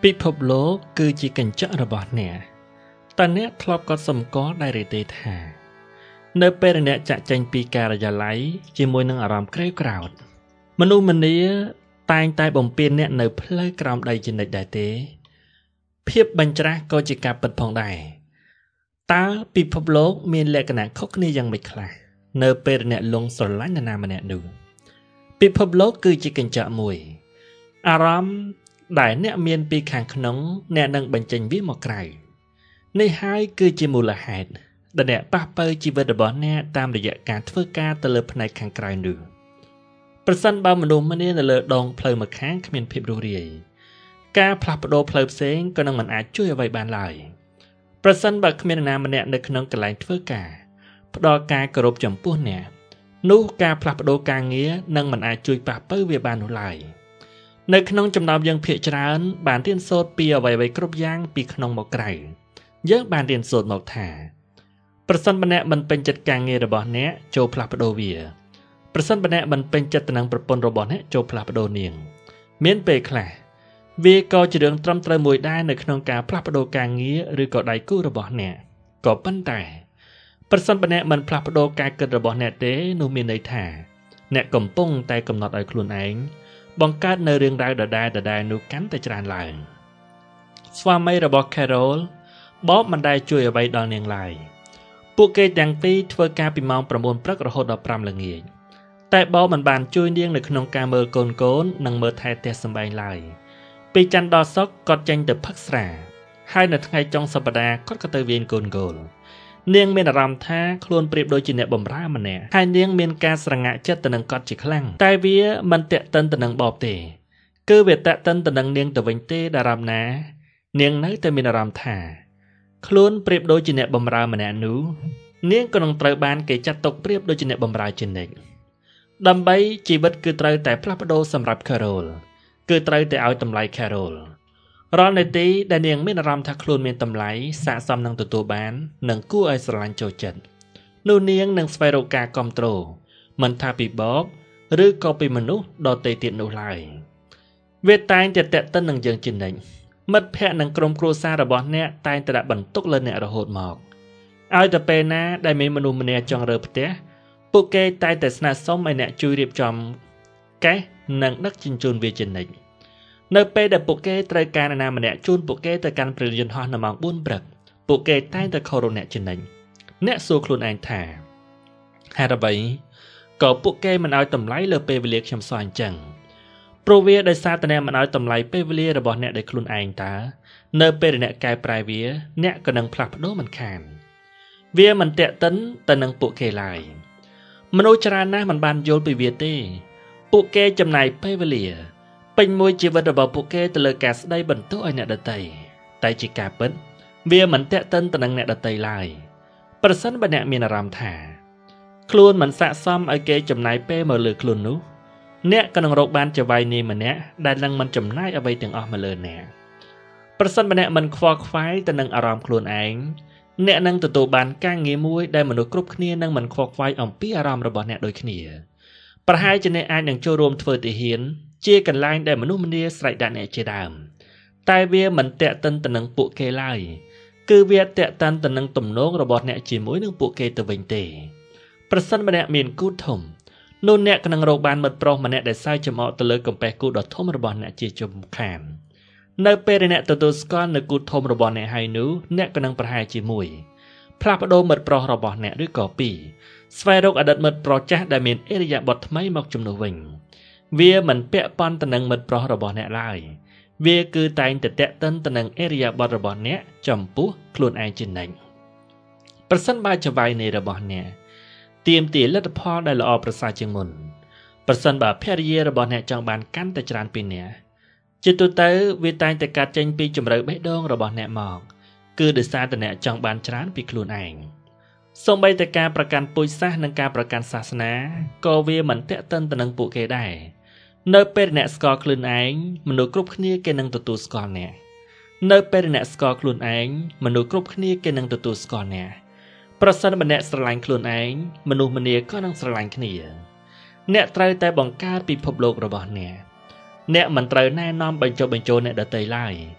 ពិភពលោកគឺជាកញ្ចក់របស់អ្នកតើអ្នកធ្លាប់កត់សម្គាល់ដែរឬទេថានៅពេលអ្នកចាក់ចេញពីការិយាល័យជាមួយនឹងអារម្មណ៍ក្រេវក្រោធមនុស្សម្នាតែងតែបំពេញអ្នកនៅផ្លូវក្រោមដីជានិច្ចដែរទេភាពបញ្ច្រាស់ក៏ជាការពិតផងដែរតើពិភពលោកមានលក្ខណៈខុសគ្នាយ៉ាងម៉េចខ្លះនៅពេលអ្នកលងស្រឡាញ់នរណាម្នាក់នោះពិភពលោកគឺជាកញ្ចក់មួយអារម្មណ៍ដែលអ្នកមានពីខាងក្នុងអ្នកនឹងបញ្ចេញវាមកក្រៅនេះហើយគឺជាមូលហេតុដែលអ្នកប៉ះប៉ូវជីវិតរបស់អ្នកតាមរយៈការធ្វើការទៅលើផ្នែកខាងក្រៅនោះប្រសិនបើមនុស្សម្នានៅលើដងផ្លូវម្ខាងគ្មានភាពរួសរាយការផ្លាស់ប្ដូរផ្លូវផ្សេងក៏នឹងមិនអាចជួយអ្វីបានឡើយប្រសិនបើគ្មាននរណាម្នាក់នៅក្នុងកន្លែងធ្វើការផ្ដល់ការគោរពចំពោះអ្នកនោះការផ្លាស់ប្ដូរការងារនឹងមិនអាចជួយប៉ះប៉ូវវាបាននោះឡើយនៅក្នុងចំណោមយើងភាគច្រើនបានរៀនសូត្រពីអ្វីៗគ្រប់យ៉ាងពីក្នុងមកក្រៅយើងបានរៀនសូត្រមកថាប្រសិនបើអ្នកមិនពេញចិត្តការងាររបស់អ្នកចូលផ្លាស់ប្ដូរវាប្រសិនបើអ្នកមិនពេញចិត្តទៅនឹងប្រពន្ធរបស់អ្នកចូលផ្លាស់ប្ដូរនាងមានពេលខ្លះវាក៏ជារឿងត្រឹមត្រូវមួយដែរនៅក្នុងការផ្លាស់ប្ដូរការងារឬក៏ដៃគូរបស់អ្នកក៏ប៉ុន្តែប្រសិនបើអ្នកមិនផ្លាស់ប្ដូរការគិតរបស់អ្នកទេនោះមានន័យថាអ្នកកំពុងតែកំណត់ឲ្យខ្លួនឯងបង្កើតនៅរឿងរ៉ាវដដែលដដែលនោះកាន់តែច្រើនឡើងស្វាមីរបស់ Carol បបមិនដែលជួយអ្វីដល់នាងឡើយពួកគេទាំងពីរធ្វើការពីម៉ោងប្រាំបួនព្រឹករហូតដល់ប្រាំល្ងាចតែបបមិនបានជួយនាងនៅក្នុងការមើលកូនកូននិងមើលថែផ្ទះសម្បែងឡើយពីច័ន្ទដល់សុក្រគាត់ចេញទៅផឹកស្រាហើយនៅថ្ងៃចុងសប្តាហ៍គាត់ក៏ទៅវៀនកូនគោលនាងមានអារម្មណ៍ថាខ្លួនប្រៀបដូចជាអ្នកបម្រើម្នាក់ហើយនាងមានការស្រងាក់ចិត្តទៅនឹងគាត់ជាខ្លាំងតែវាមិនតាក់ទិនទៅនឹងបបទេគឺវាតាក់ទិនទៅនឹងនាងទៅវិញទេដែលអារម្មណ៍ណានាងនៅតែមានអារម្មណ៍ថាខ្លួនប្រៀបដូចជាអ្នកបម្រើម្នាក់នោះនាងក៏នឹងត្រូវបានគេចាត់ទុកប្រៀបដូចជាអ្នកបម្រើជានិច្ចដើម្បីជីវិតគឺត្រូវតែផ្លាស់ប្ដូរសម្រាប់ Carol គឺត្រូវតែឲ្យតម្លៃ Carol រាល់នាទីដែលនាងមានអារម្មណ៍ថាខ្លួនមានតម្លៃស័ក្តិសមនឹងទទួលបាននិងគួរឲ្យស្រឡាញ់ចូលចិត្តនោះនាងនឹងស្វែងរកការគាំទ្រមិនថាពីបបឬក៏ពីមនុស្សដទៃទៀតនោះឡើយវាតែងតែតេតិននឹងយើងជានិច្ចមិត្តភ័ក្តិនិងក្រុមគ្រួសាររបស់អ្នកតែងតែដាក់បន្ទុកលើអ្នករហូតមកឲ្យតែពេលណាដែលមានមនុស្សម្នាក់ចង់រើផ្ទះពួកគេតែងតែស្នើសុំឲ្យអ្នកជួយរៀបចំកេះនិងដឹកជញ្ជូនវាជានិច្ចនៅពេលដែលពួកគេត្រូវការនរណាម្នាក់ជូនពួកគេទៅកាន់ព្រលានយន្តហោះនៅម៉ោងបួនព្រឹកពួកគេតែងតែខករអ្នកជានិច្ចអ្នកសួរខ្លួនឯងថាហេតុអ្វីក៏ពួកគេមិនឲ្យតម្លៃលើពេលវេលាខ្ញុំសោះអញ្ចឹងព្រោះវាដោយសារតែអ្នកមិនឲ្យតម្លៃពេលវេលារបស់អ្នកដោយខ្លួនឯងតើនៅពេលអ្នកកែប្រែវាអ្នកក៏នឹងផ្លាស់ប្ដូរមិនខានវាមិនតាក់ទិនទៅនឹងពួកគេឡើយមនុស្សច្រើនណាស់មិនបានយល់ពីវាទេពួកគេចំណាយពេលវេលាពេញមួយជីវិតរបស់ពួកគេទៅលើការស្ដីបន្ទោសឲ្យអ្នកដទៃតែជាការពិតវាមិនតាក់ទិនទៅនឹងអ្នកដទៃឡើយប្រសិនបើអ្នកមានអារម្មណ៍ថាខ្លួនមិនស័ក្តិសមឲ្យគេចំណាយពេលមកលើខ្លួននោះអ្នកក៏នឹងរកបានចៅហ្វាយនាយម្នាក់ដែលនឹងមិនចំណាយអ្វីទាំងអស់មកលើអ្នកប្រសិនបើអ្នកមិនខ្វល់ខ្វាយទៅនឹងអារម្មណ៍ខ្លួនឯងអ្នកនឹងទទួលបានការងារមួយដែលមនុស្សគ្រប់គ្នានឹងមិនខ្វល់ខ្វាយអំពីអារម្មណ៍របស់អ្នកដូចគ្នាប្រហែលជាអ្នកអាចនឹងចូលរួមធ្វើទាហានជាកន្លែងដែលមនុស្សម្នាស្រែកដាក់អ្នកជាដើមតែវាមិនតាក់ទិនទៅនឹងពួកគេឡើយគឺវាតាក់ទិនទៅនឹងទំនងរបស់អ្នកជាមួយនឹងពួកគេទៅវិញទេប្រសិនបើអ្នកមានគូធំនោះអ្នកក៏នឹងរកបានមិត្តប្រុសម្នាក់ដែលសើចចំអកទៅលើកំពែគូដ៏ធំរបស់អ្នកជាជំខាននៅពេលដែលអ្នកទទួលស្គាល់នៅគូធំរបស់អ្នកហើយនោះអ្នកក៏នឹងប្រហែលជាមួយផ្លាស់ប្ដូរមិត្តប្រុសរបស់អ្នកឬក៏ពីរស្វែងរកអតីតមិត្តប្រុសចាស់ដែលមានឥរិយាបថថ្មីមកជំនួសវិញវាមិនពាក់ព័ន្ធទៅនឹងមិត្តប្រុសរបស់អ្នកឡើយវាគឺតែងតែតាក់ទិនទៅនឹងឥរិយាបថរបស់អ្នកចំពោះខ្លួនឯងជានិច្ចប្រសិនបើចៅហ្វាយនៃរបស់អ្នកទាមទារលទ្ធផលដែលល្អប្រសើរជាងមុនប្រសិនបើភរិយារបស់អ្នកចង់បានកាន់តែច្រើនពីអ្នកជាទូទៅវាតែងតែកាត់ចេញពីជម្រៅបេះដូងរបស់អ្នកមកគឺដោយសារតែអ្នកចង់បានច្រើនពីខ្លួនឯងសូម្បីតែការប្រកាន់ពូជសាសន៍និងការប្រកាន់សាសនាក៏វាមិនតាក់ទិនទៅនឹងពួកគេដែរនៅពេលអ្នកស្គាល់ខ្លួនឯងមនុស្សគ្រប់គ្នាគេនឹងទទួលស្គាល់អ្នកនៅពេលអ្នកស្គាល់ខ្លួនឯងមនុស្សគ្រប់គ្នាគេនឹងទទួលស្គាល់អ្នកប្រសិនបើអ្នកស្រឡាញ់ខ្លួនឯងមនុស្សម្នាក៏នឹងស្រឡាញ់គ្នាអ្នកត្រូវតែបង្កើតពិភពលោករបស់អ្នកអ្នកមិនត្រូវណែនាំបញ្ចុះបញ្ចូលអ្នកដទៃឡើយ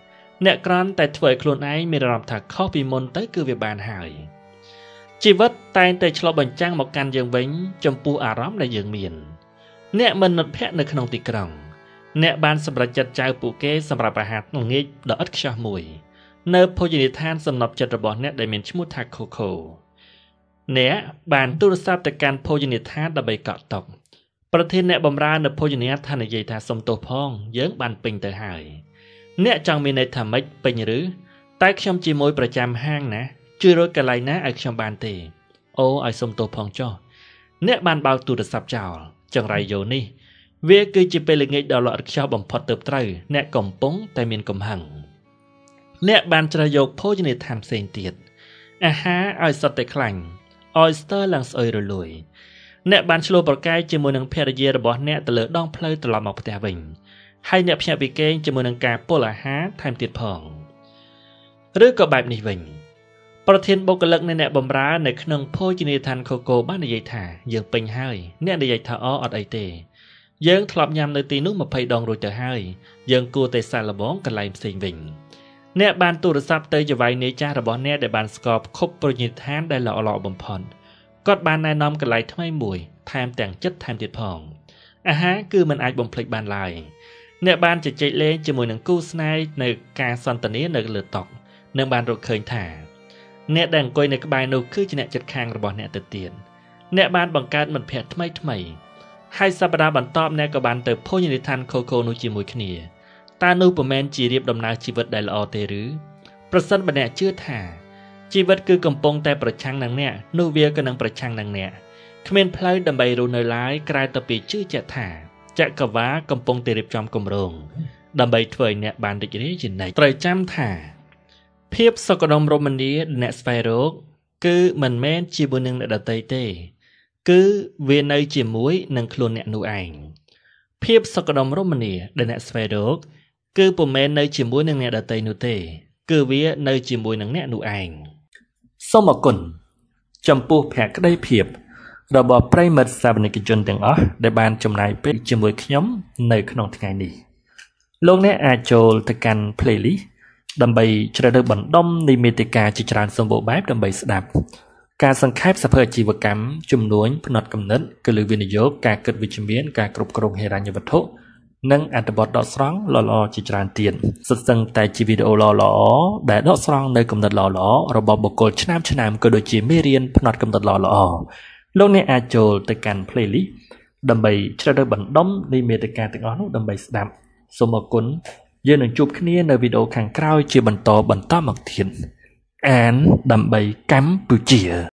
អ្នកក្រាន់តែធ្វើឲ្យខ្លួនឯងមានអារម្មណ៍ថាខុសពីមុនទៅគឺវាបានហើយជីវិតតែងតែឆ្លុះបញ្ចាំងមកកាន់យើងវិញចំពោះអារម្មណ៍ដែលយើងមានអ្នកមិនមិត្តភ័ក្តិនៅក្នុងទីក្រុងអ្នកបានសម្រេចចិត្តចៅពួកគេសម្រាប់អាហារល្ងាចដ៏ឥតខ្ចោះមួយនៅភោជនីយដ្ឋានសំណប់ចិត្តរបស់អ្នកដែលមានឈ្មោះថា Coco អ្នកបានទូរស័ព្ទទៅកាន់ភោជនីយដ្ឋានដើម្បីកក់តុកប្រធានអ្នកបម្រើនៅភោជនីយដ្ឋាននិយាយថាសុំទោសផងយើងបានពេញទៅហើយអ្នកចង់មានន័យថាម៉េចពេញឬតែខ្ញុំជាមួយប្រចាំហាងណាជួយរកកន្លែងណាឲ្យខ្ញុំបានទេអូឲ្យសុំទោសផងចុះអ្នកបានបើកទូរស័ព្ទចោលចង្រៃយោនេះវាគឺជាពេលល្ងាចដ៏ល្អឥតខ្ចោះបំផុតទៅត្រូវអ្នកកំពុងតែមានកំហឹងអ្នកបានជ្រើសយកភោជនីយដ្ឋានផ្សេងទៀតអាហារឲ្យសុទ្ធតែខ្លាញ់ Oyster ឡើងស្អុយរលួយអ្នកបានឆ្លោះប្រកែកជាមួយនឹងភរិយារបស់អ្នកទៅលើដងផ្លូវត្រឡប់មកផ្ទះវិញហើយអ្នកភ្ញាក់ពីគេងជាមួយនឹងការពុលអាហារថែមទៀតផងឬក៏បែបនេះវិញប្រធានបុគ្គលិកនៃអ្នកបម្រើនៅក្នុងភោជនីយដ្ឋាន Coco បាននិយាយថាយើងពេញហើយអ្នកនិយាយថាអអត់អីទេយើងធ្លាប់ញ៉ាំនៅទីនោះម្ភៃដងរួចទៅហើយយើងគួរតែសាកល្បងកន្លែងផ្សេងវិញអ្នកបានទូរស័ព្ទទៅចៅហ្វាយនាយចាស់របស់អ្នកដែលបានស្គាល់ខុបភោជនីយដ្ឋានដែលល្អល្អបំផុតគាត់បានណែនាំកន្លែងថ្មីមួយថែមទាំងចិត្តថែមទៀតផងអាហារគឺមិនអាចបំភ្លេចបានឡើយអ្នកបានជជែកលេងជាមួយនឹងគូស្នេហ៍នៅការសន្ទនានៅលើតុនិងបានរកឃើញថាអ្នកដែលអង្គុយនៅក្បែរនោះគឺជាអ្នកជិតខាងរបស់អ្នកទៅទៀតអ្នកបានបង្កើតមិត្តភ័ក្តិថ្មីថ្មីហើយសប្តាហ៍បន្ទាប់អ្នកក៏បានទៅភោជនីយដ្ឋាន Coco នោះជាមួយគ្នាតើនោះពុំមែនជារៀបដំណើរជីវិតដែលល្អទេឬប្រសិនបើអ្នកជឿថាជីវិតគឺកំពុងតែប្រឆាំងនឹងអ្នកនោះវាក៏នឹងប្រឆាំងនឹងអ្នកគ្មានផ្លូវដើម្បីរស់នៅឡើយក្រៅតែពីជឿជាក់ថាចក្រវាឡកំពុងតែរៀបចំគម្រោងដើម្បីធ្វើឲ្យអ្នកបានរីករាយជានិច្ចត្រូវចាំថាភាពសុខដុមរមនាដែលអ្នកស្វែងរកគឺមិនមែនជាមួយនឹងអ្នកដទៃទេគឺវានៅជាមួយនឹងខ្លួនអ្នកនោះឯងភាពសុខដុមរមនាដែលអ្នកស្វែងរកគឺពុំមែននៅជាមួយនឹងអ្នកដទៃនោះទេគឺវានៅជាមួយនឹងអ្នកនោះឯងសូមអរគុណចំពោះភក្ដីភាពរបស់ប្រិមិត្តសាវនិកជនទាំងអស់ដែលបានចំណាយពេលជាមួយខ្ញុំនៅក្នុងថ្ងៃនេះលោកអ្នកអាចចូលទៅកាន់ playlist ដើម្បីជ្រើសរើសបណ្ដុំនៃមេតិកាជាច្រើនសម្បូរបែបដើម្បីស្ដាប់ការសង្ខេបសភៅអាជីវកម្មជំនួញផ្នែកកំណត់គឺលើវិនិយោគការគិតវិជ្ជមានការគ្រប់គ្រងហិរញ្ញវត្ថុនិងអត្ថបទដកស្រង់ល្អៗជាច្រើនទៀតសុទ្ធសឹងតែជាវីដេអូល្អៗដែលដកស្រង់នៅកំណត់ល្អៗរបស់បុគ្គលឆ្នើមឆ្នើមក៏ដូចជាមេរៀនផ្នែកកំណត់ល្អៗលោកអ្នកអាចចូលទៅកាន់ playlist ដើម្បីជ្រើសរើសបណ្ដុំនៃមេតិកាទាំងអស់នោះដើម្បីស្ដាប់សូមអរគុណយើងនឹងជួបគ្នានៅវីដេអូខាងក្រោយជាបន្តបន្តមកទៀតអានដើម្បីកម្ពុជា